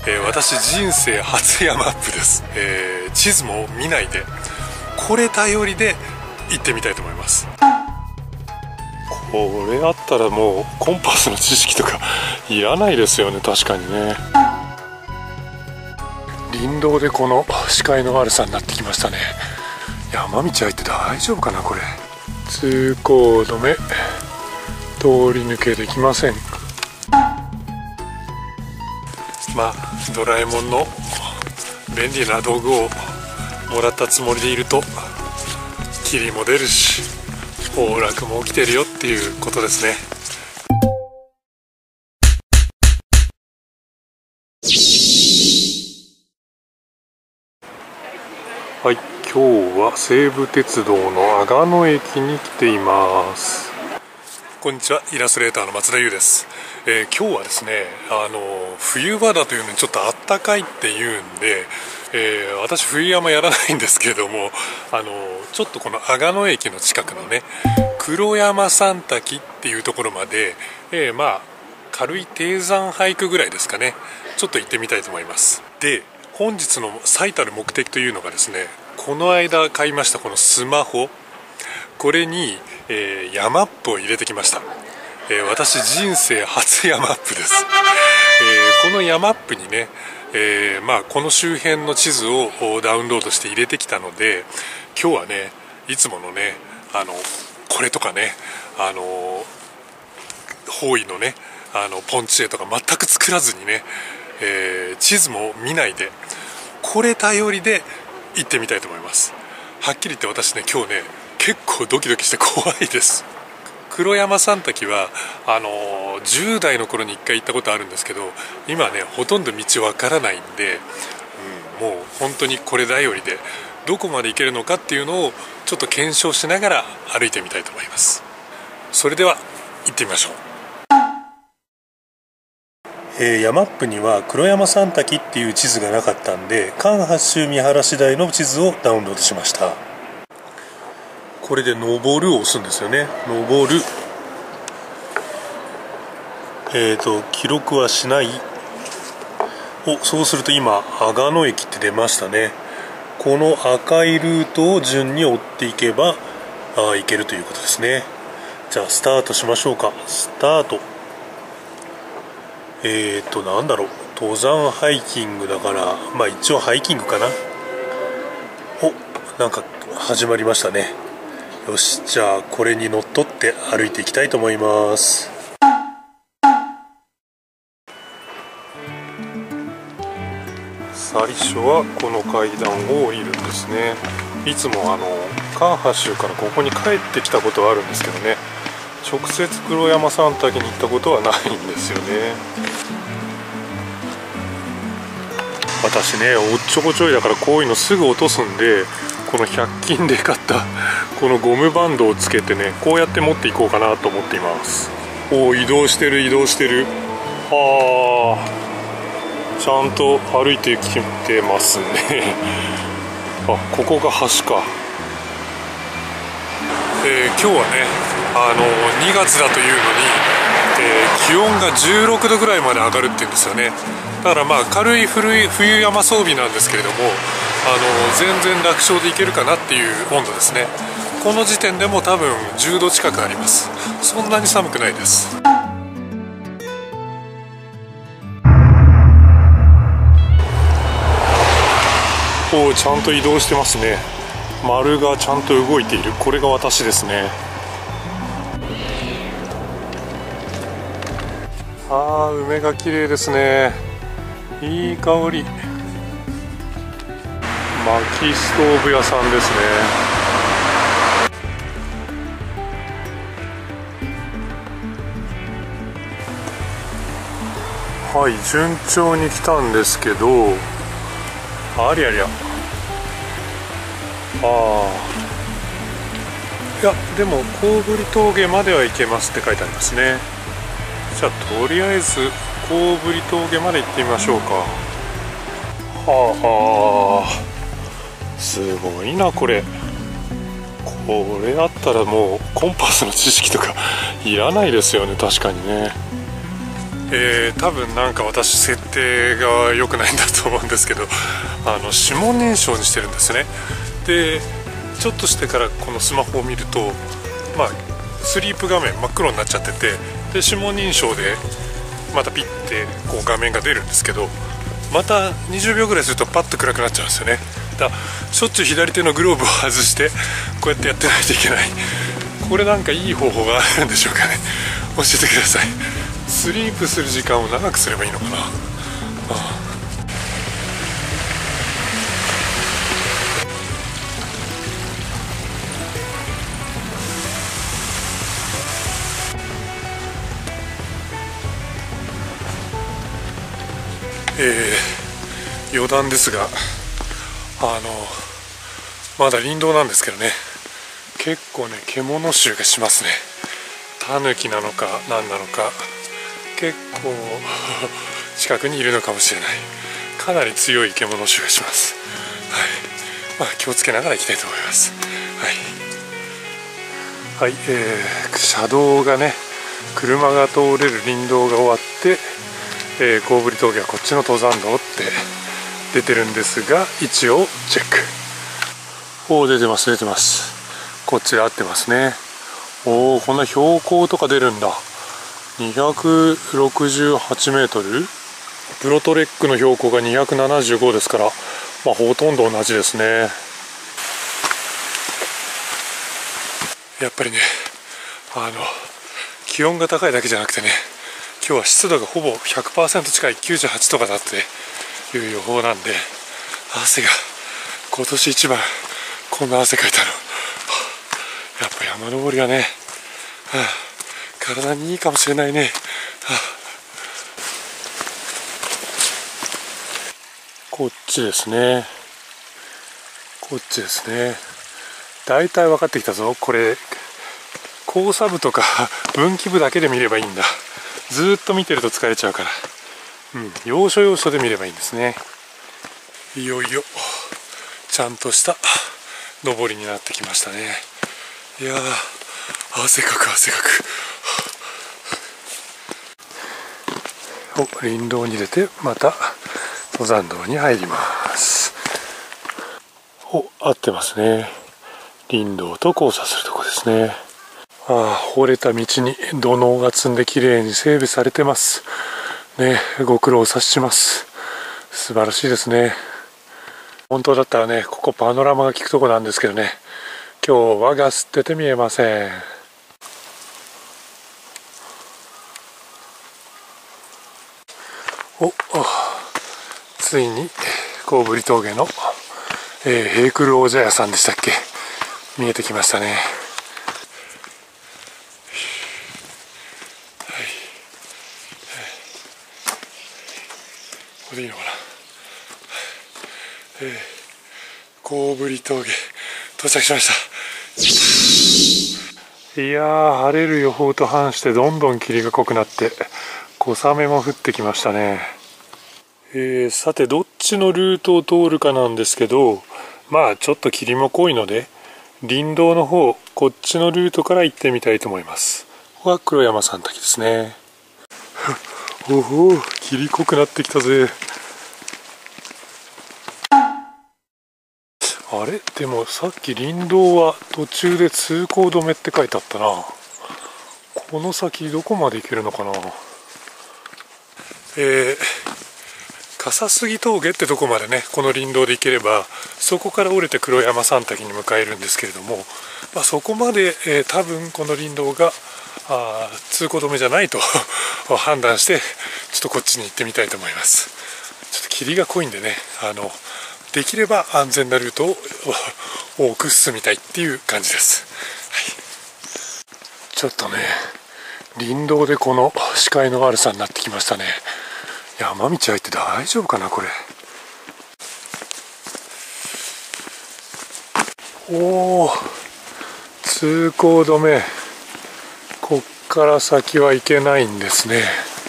私人生初山アップです。地図も見ないでこれ頼りで行ってみたいと思います。これあったらもうコンパスの知識とかいらないですよね。確かにね。林道でこの視界の悪さになってきましたね。山道入って大丈夫かなこれ。通行止め、通り抜けできません。まあドラえもんの便利な道具をもらったつもりでいると霧も出るし崩落も起きてるよっていうことですね。はい、今日は西武鉄道の阿賀野駅に来ています。こんにちは、イラストレーターの松田優です。今日はですね、冬場だというのにちょっとあったかいっていうんで、私冬山やらないんですけれども、ちょっとこの阿賀野駅の近くのね黒山三滝っていうところまで、まあ軽い低山ハイクぐらいですかね、ちょっと行ってみたいと思います。で、本日の最たる目的というのがですね、この間買いましたこのスマホ、これに、ヤマップを入れてきました。私人生初ヤマップです。このヤマップにね、まあ、この周辺の地図をダウンロードして入れてきたので、今日はねいつものねこれとかね方位のねポンチ絵とか全く作らずにね、地図も見ないでこれ頼りで行ってみたいと思います。はっきり言って私ね今日ね結構ドキドキして怖いです。黒山三滝は10代の頃に1回行ったことあるんですけど、今ねほとんど道わからないんで、もう本当にこれ頼りでどこまで行けるのかっていうのをちょっと検証しながら歩いてみたいと思います。それでは行ってみましょう。ヤマップには黒山三滝っていう地図がなかったんで、関八州見晴らし台の地図をダウンロードしました。これで登るを押すんですよね。登る、記録はしない。そうすると今阿賀野駅って出ましたね。この赤いルートを順に追っていけば行けるということですね。じゃあスタートしましょうか。スタート。なんだろう、登山ハイキングだからまあ一応ハイキングかな。なんか始まりましたね。よし、じゃあこれにのっとって歩いていきたいと思います。最初はこの階段を降りるんですね。いつも関八州からここに帰ってきたことはあるんですけどね、直接黒山三滝に行ったことはないんですよね。私ねおっちょこちょいだからこういうのすぐ落とすんで、この100均で買ったこのゴムバンドをつけてねこうやって持っていこうかなと思っています。移動してる移動してる。ちゃんと歩いてきてますねここが橋か。今日はね2月だというのに、気温が16度ぐらいまで上がるっていうんですよね。だからまあ軽い冬山装備なんですけれども、全然楽勝でいけるかなっていう温度ですね。この時点でも多分10度近くあります。そんなに寒くないです。ちゃんと移動してますね。丸がちゃんと動いている。これが私ですね。梅が綺麗ですね。いい香り。薪ストーブ屋さんですね。はい、順調に来たんですけど、ありゃりゃ、いやでも小振峠までは行けますって書いてありますね。じゃあとりあえず小振峠まで行ってみましょうか。すごいなこれ。これあったらもうコンパスの知識とかいらないですよね。確かにね。 多分なんか私設定が良くないんだと思うんですけど、指紋認証にしてるんですね。でちょっとしてからこのスマホを見ると、スリープ画面真っ黒になっちゃってて、で指紋認証でまたピッてこう画面が出るんですけど、また20秒ぐらいするとパッと暗くなっちゃうんですよね。だからしょっちゅう左手のグローブを外してこうやってやってないといけない。これなんかいい方法があるんでしょうかね。教えてください。スリープする時間を長くすればいいのかな。余談ですが、まだ林道なんですけどね、結構ね獣臭がしますね。タヌキなのか何なのか、結構近くにいるのかもしれない。かなり強い獣臭がします。気をつけながら行きたいと思います。車道がね、車が通れる林道が終わって、コウブリ峠はこっちの登山道って出てるんですが、一応チェック。出てます出てます。こっちで合ってますね。こんな標高とか出るんだ。268メートル。プロトレックの標高が275ですから、ほとんど同じですね。やっぱりね、気温が高いだけじゃなくてね、今日は湿度がほぼ 100% 近い98とかだっていう予報なんで、汗が今年一番こんな汗かいたの。やっぱ山登りはね、体にいいかもしれないね。こっちですね。こっちですね。だいたい分かってきたぞ。これ交差部とか分岐部だけで見ればいいんだ。ずーっと見てると疲れちゃうから、要所要所で見ればいいんですね。いよいよちゃんとした登りになってきましたね。いやー、汗かく汗かく。林道に出てまた登山道に入ります。合ってますね。林道と交差するとこですね。折れた道に土のうが積んできれいに整備されてますね。ご苦労を察します。素晴らしいですね。本当だったらね、ここパノラマが効くとこなんですけどね、今日はが吸ってて見えません。ついにコウブリ峠の、平九郎茶屋さんでしたっけ、見えてきましたね。これでいいのかな。コウブリ峠到着しました。いやー、晴れる予報と反してどんどん霧が濃くなって小雨も降ってきましたね。さてどっちのルートを通るかなんですけど、ちょっと霧も濃いので林道の方、こっちのルートから行ってみたいと思います。ここは黒山山滝ですね。霧濃くなってきたぜ。あれ、でもさっき林道は途中で通行止めって書いてあったな。この先どこまで行けるのかな。笠杉峠ってとこまでね、この林道で行ければそこから降りて黒山山滝に向かえるんですけれども、そこまで、多分この林道が通行止めじゃないと判断して、ちょっとこっちに行ってみたいと思います。ちょっと霧が濃いんでね、できれば安全なルートを多く進みたいっていう感じです。ちょっとね、林道でこの視界の悪さになってきましたね。山道入って大丈夫かなこれ。通行止め。こっから先は行けないんですね。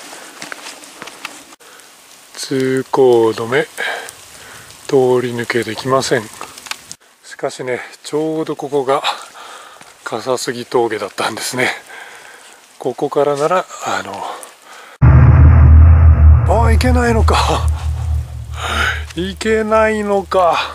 通行止め、通り抜けできません。しかしね、ちょうどここが笠杉峠だったんですね。ここからならいけないのかいけないのか。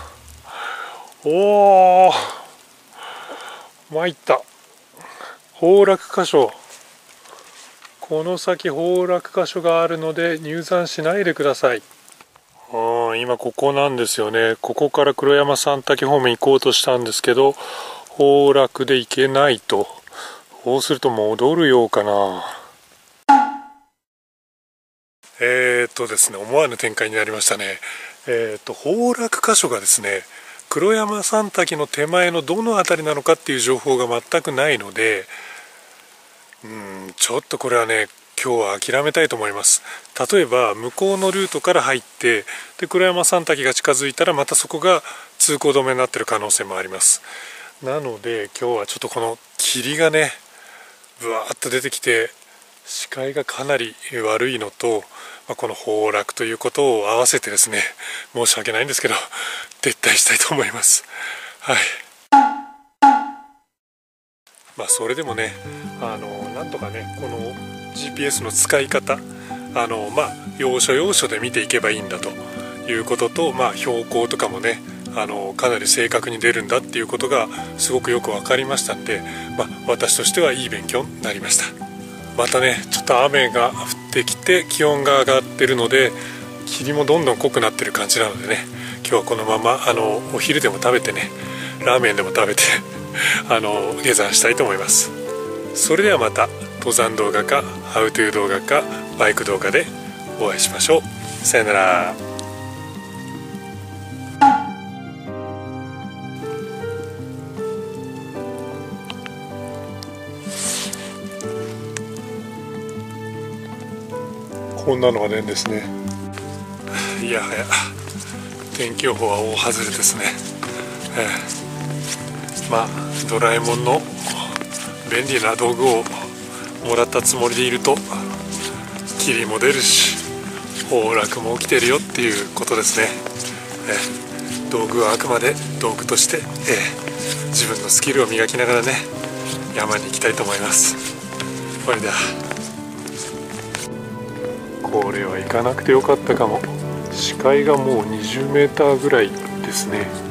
おお、参った。崩落箇所、この先崩落箇所があるので入山しないでください。今ここなんですよね。ここから黒山三滝方面行こうとしたんですけど、崩落で行けないと。そうすると戻るようかな。ですね、思わぬ展開になりましたね。崩落箇所がですね、黒山三滝の手前のどの辺りなのかっていう情報が全くないので、ちょっとこれはね、今日は諦めたいと思います。例えば向こうのルートから入って、で黒山三滝が近づいたらまたそこが通行止めになっている可能性もあります。なので今日はちょっとこの霧がねぶわーっと出てきて、視界がかなり悪いのと、この崩落ということを合わせてですね、申し訳ないんですけど撤退したいと思います。はい。それでもね、なんとかね、この GPS の使い方、要所要所で見ていけばいいんだということと、標高とかもね、かなり正確に出るんだっていうことがすごくよく分かりましたんで、私としてはいい勉強になりました。またね、ちょっと雨が降ってきて気温が上がってるので、霧もどんどん濃くなってる感じなのでね、今日はこのままお昼でも食べてね、ラーメンでも食べて下山したいと思います。それではまた登山動画かハウトゥー動画かバイク動画でお会いしましょう。さよなら。こんなのが出るんですね。いやはや天気予報は大外れですね。ドラえもんの便利な道具をもらったつもりでいると、霧も出るし崩落も起きてるよっていうことですね。道具はあくまで道具として、自分のスキルを磨きながらね、山に行きたいと思います。それでは、これは行かなくてよかったかも。視界がもう20メーターぐらいですね。